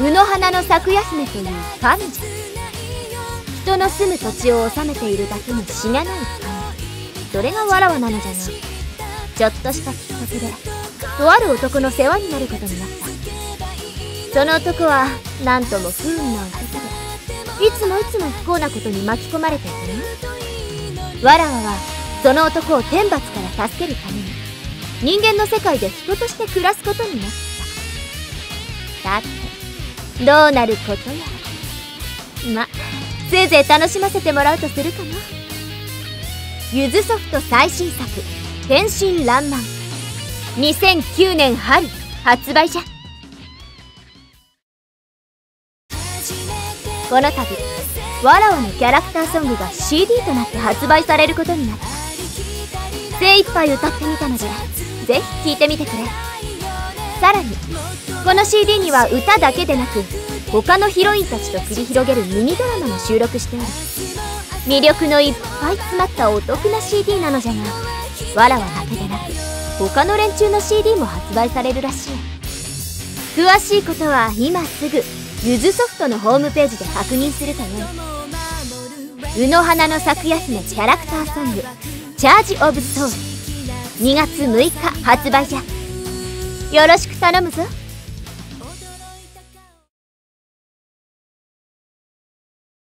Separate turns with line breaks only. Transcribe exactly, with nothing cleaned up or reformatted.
卯の花の咲くや姫という神じゃ。人の住む土地を治めているだけにしがない神、それがわらわなのじゃが、ちょっとしたきっかけでとある男の世話になることになった。その男はなんとも不運な男で、いつもいつも不幸なことに巻き込まれていたね。わらわはその男を天罰から助けるために人間の世界で人として暮らすことになった。さてどうなることやら。ま、せいぜい楽しませてもらうとするかな。ゆずソフト最新作「天真爛漫」、にせんきゅうねん春発売じゃ。この度わらわのキャラクターソングが シーディー となって発売されることになった。精一杯歌ってみたのでぜひ聴いてみてくれ。さらにこの シーディー には歌だけでなく他のヒロインたちと繰り広げるミニドラマも収録しており、魅力のいっぱい詰まったお得な シーディー なのじゃが、わらわだけでなく他の連中の シーディー も発売されるらしい。詳しいことは今すぐゆずソフトのホームページで確認するとよい。卯の花の咲くや姫キャラクターソング「チャージ・オブ・ソウル」にがつむいか発売じゃ。よろしく頼むぞ。